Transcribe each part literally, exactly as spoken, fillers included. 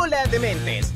bola de mentes.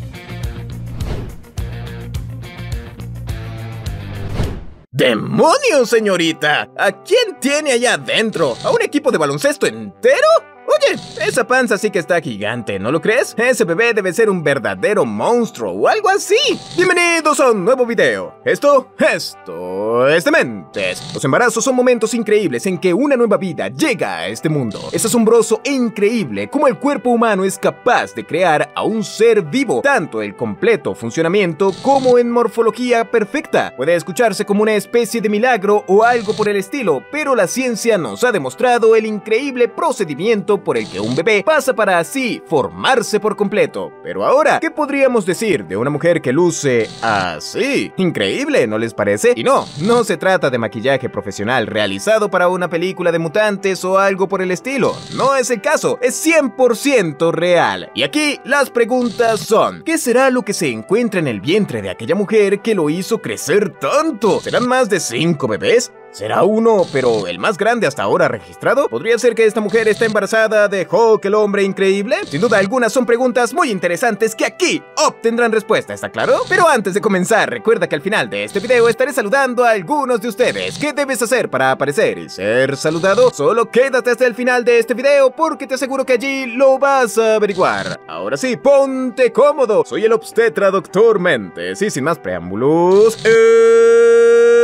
¡Demonios, señorita! ¿A quién tiene allá adentro? ¿A un equipo de baloncesto entero? Oye, esa panza sí que está gigante, ¿no lo crees? Ese bebé debe ser un verdadero monstruo o algo así. Bienvenidos a un nuevo video. Esto, esto es Dementes. Los embarazos son momentos increíbles en que una nueva vida llega a este mundo. Es asombroso e increíble cómo el cuerpo humano es capaz de crear a un ser vivo, tanto en completo funcionamiento como en morfología perfecta. Puede escucharse como una especie de milagro o algo por el estilo, pero la ciencia nos ha demostrado el increíble procedimiento por el que un bebé pasa para así formarse por completo. Pero ahora, ¿qué podríamos decir de una mujer que luce así? Increíble, ¿no les parece? Y no, no se trata de maquillaje profesional realizado para una película de mutantes o algo por el estilo. No es el caso, es cien por ciento real. Y aquí las preguntas son: ¿qué será lo que se encuentra en el vientre de aquella mujer que lo hizo crecer tanto? ¿Serán más de cinco bebés? ¿Será uno, pero el más grande hasta ahora registrado? ¿Podría ser que esta mujer está embarazada de Hulk, el hombre increíble? Sin duda algunas son preguntas muy interesantes que aquí obtendrán respuesta, ¿está claro? Pero antes de comenzar, recuerda que al final de este video estaré saludando a algunos de ustedes. ¿Qué debes hacer para aparecer y ser saludado? Solo quédate hasta el final de este video porque te aseguro que allí lo vas a averiguar. Ahora sí, ponte cómodo. Soy el obstetra Doctor Mentes y sin más preámbulos... Eh...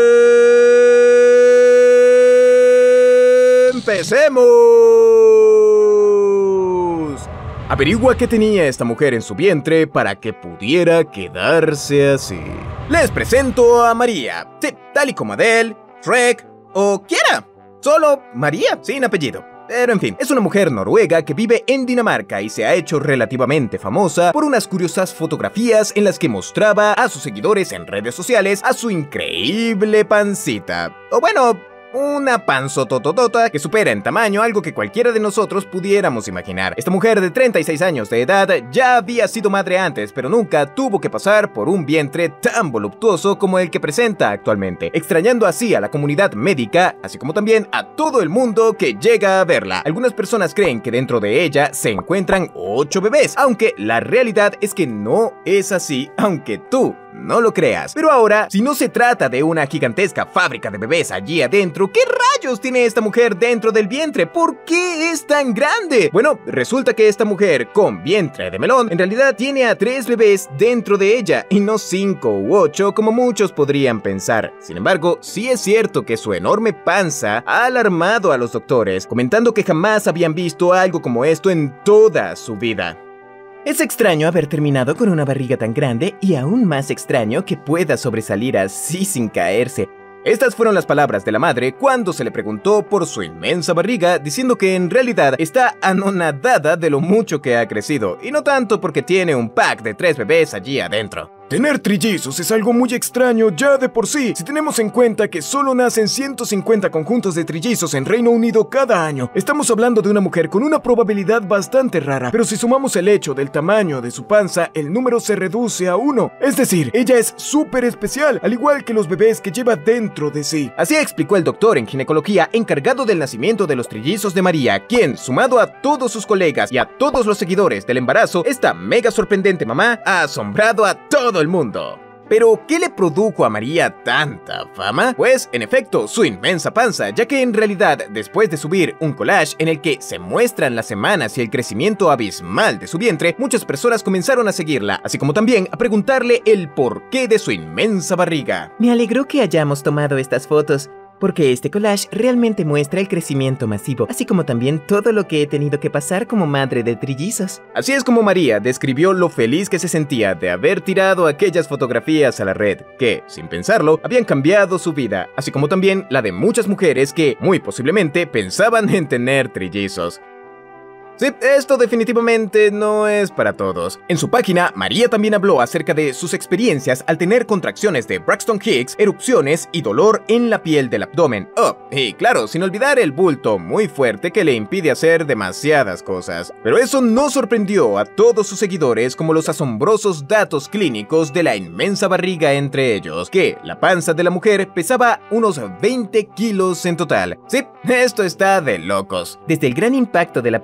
¡Empecemos! Averigua qué tenía esta mujer en su vientre para que pudiera quedarse así. Les presento a María, sí, tal y como Adele, Shrek o quiera. Solo María, sin apellido. Pero en fin, es una mujer noruega que vive en Dinamarca y se ha hecho relativamente famosa por unas curiosas fotografías en las que mostraba a sus seguidores en redes sociales a su increíble pancita. O bueno... una panzotototota que supera en tamaño algo que cualquiera de nosotros pudiéramos imaginar. Esta mujer de treinta y seis años de edad ya había sido madre antes, pero nunca tuvo que pasar por un vientre tan voluptuoso como el que presenta actualmente, extrañando así a la comunidad médica, así como también a todo el mundo que llega a verla. Algunas personas creen que dentro de ella se encuentran ocho bebés, aunque la realidad es que no es así, aunque tú no lo creas. Pero ahora, si no se trata de una gigantesca fábrica de bebés allí adentro, ¿qué rayos tiene esta mujer dentro del vientre? ¿Por qué es tan grande? Bueno, resulta que esta mujer con vientre de melón en realidad tiene a tres bebés dentro de ella y no cinco u ocho como muchos podrían pensar. Sin embargo, sí es cierto que su enorme panza ha alarmado a los doctores, comentando que jamás habían visto algo como esto en toda su vida. Es extraño haber terminado con una barriga tan grande y aún más extraño que pueda sobresalir así sin caerse. Estas fueron las palabras de la madre cuando se le preguntó por su inmensa barriga, diciendo que en realidad está anonadada de lo mucho que ha crecido, y no tanto porque tiene un pack de tres bebés allí adentro. Tener trillizos es algo muy extraño ya de por sí, si tenemos en cuenta que solo nacen ciento cincuenta conjuntos de trillizos en Reino Unido cada año. Estamos hablando de una mujer con una probabilidad bastante rara, pero si sumamos el hecho del tamaño de su panza, el número se reduce a uno. Es decir, ella es súper especial, al igual que los bebés que lleva dentro de sí. Así explicó el doctor en ginecología encargado del nacimiento de los trillizos de María, quien, sumado a todos sus colegas y a todos los seguidores del embarazo, esta mega sorprendente mamá ha asombrado a todo el mundo. ¿Pero qué le produjo a María tanta fama? Pues, en efecto, su inmensa panza, ya que en realidad, después de subir un collage en el que se muestran las semanas y el crecimiento abismal de su vientre, muchas personas comenzaron a seguirla, así como también a preguntarle el porqué de su inmensa barriga. Me alegró que hayamos tomado estas fotos, porque este collage realmente muestra el crecimiento masivo, así como también todo lo que he tenido que pasar como madre de trillizos. Así es como María describió lo feliz que se sentía de haber tirado aquellas fotografías a la red, que, sin pensarlo, habían cambiado su vida, así como también la de muchas mujeres que, muy posiblemente, pensaban en tener trillizos. Sí, esto definitivamente no es para todos. En su página, María también habló acerca de sus experiencias al tener contracciones de Braxton Hicks, erupciones y dolor en la piel del abdomen. Oh, y claro, sin olvidar el bulto muy fuerte que le impide hacer demasiadas cosas. Pero eso no sorprendió a todos sus seguidores como los asombrosos datos clínicos de la inmensa barriga entre ellos, que la panza de la mujer pesaba unos veinte kilos en total. Sí, esto está de locos. Desde el gran impacto del aprendizaje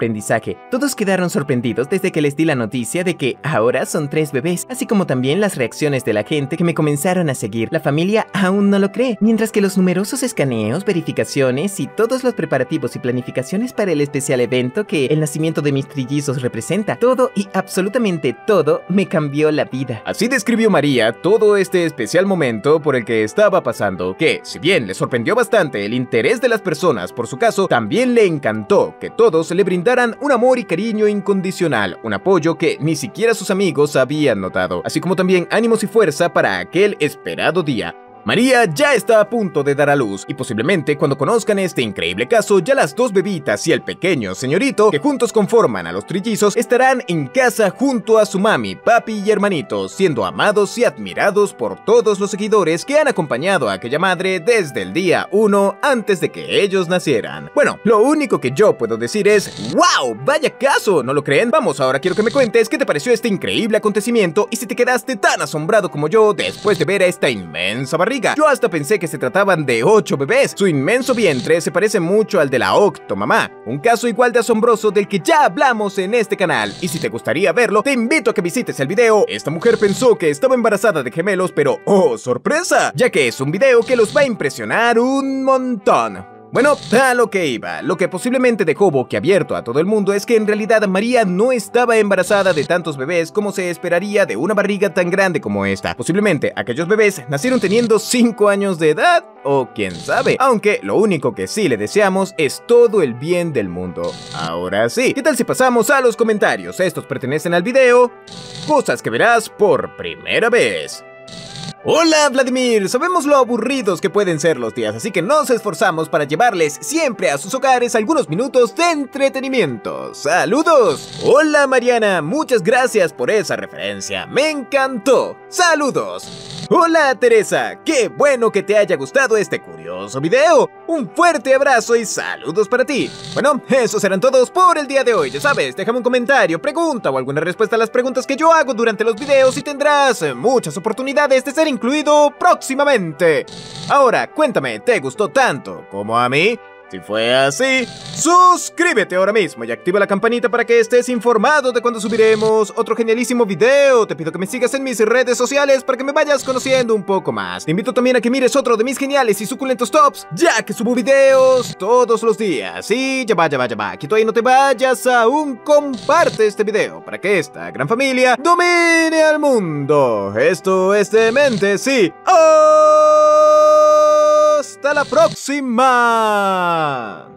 viaje. Todos quedaron sorprendidos desde que les di la noticia de que ahora son tres bebés, así como también las reacciones de la gente que me comenzaron a seguir. La familia aún no lo cree, mientras que los numerosos escaneos, verificaciones y todos los preparativos y planificaciones para el especial evento que el nacimiento de mis trillizos representa, todo y absolutamente todo me cambió la vida. Así describió María todo este especial momento por el que estaba pasando, que, si bien le sorprendió bastante el interés de las personas por su caso, también le encantó que todos le brindaran un amor y cariño incondicional, un apoyo que ni siquiera sus amigos habían notado, así como también ánimos y fuerza para aquel esperado día. María ya está a punto de dar a luz y posiblemente cuando conozcan este increíble caso ya las dos bebitas y el pequeño señorito que juntos conforman a los trillizos estarán en casa junto a su mami, papi y hermanitos, siendo amados y admirados por todos los seguidores que han acompañado a aquella madre desde el día uno antes de que ellos nacieran. Bueno, lo único que yo puedo decir es ¡wow! ¡Vaya caso! ¿No lo creen? Vamos, ahora quiero que me cuentes qué te pareció este increíble acontecimiento y si te quedaste tan asombrado como yo después de ver a esta inmensa barriga. Yo hasta pensé que se trataban de ocho bebés. Su inmenso vientre se parece mucho al de la Octomamá, un caso igual de asombroso del que ya hablamos en este canal. Y si te gustaría verlo, te invito a que visites el video. Esta mujer pensó que estaba embarazada de gemelos, pero ¡oh, sorpresa! Ya que es un video que los va a impresionar un montón. Bueno, a lo que iba, lo que posiblemente dejó boquiabierto a todo el mundo es que en realidad María no estaba embarazada de tantos bebés como se esperaría de una barriga tan grande como esta. Posiblemente aquellos bebés nacieron teniendo cinco años de edad, o quién sabe, aunque lo único que sí le deseamos es todo el bien del mundo. Ahora sí, ¿qué tal si pasamos a los comentarios? Estos pertenecen al video Cosas que verás por primera vez. Hola Vladimir, sabemos lo aburridos que pueden ser los días, así que nos esforzamos para llevarles siempre a sus hogares algunos minutos de entretenimiento. ¡Saludos! Hola Mariana, muchas gracias por esa referencia, me encantó. ¡Saludos! Hola Teresa, qué bueno que te haya gustado este curioso video. Un fuerte abrazo y saludos para ti. Bueno, esos serán todos por el día de hoy. Ya sabes, déjame un comentario, pregunta o alguna respuesta a las preguntas que yo hago durante los videos y tendrás muchas oportunidades de ser incluido próximamente. Ahora, cuéntame, ¿te gustó tanto como a mí? Si fue así, suscríbete ahora mismo y activa la campanita para que estés informado de cuando subiremos otro genialísimo video. Te pido que me sigas en mis redes sociales para que me vayas conociendo un poco más. Te invito también a que mires otro de mis geniales y suculentos tops, ya que subo videos todos los días. Y ya va, ya va, ya va, que tú ahí no te vayas aún. Comparte este video para que esta gran familia domine al mundo. Esto es Demente, sí. ¡Hasta la próxima!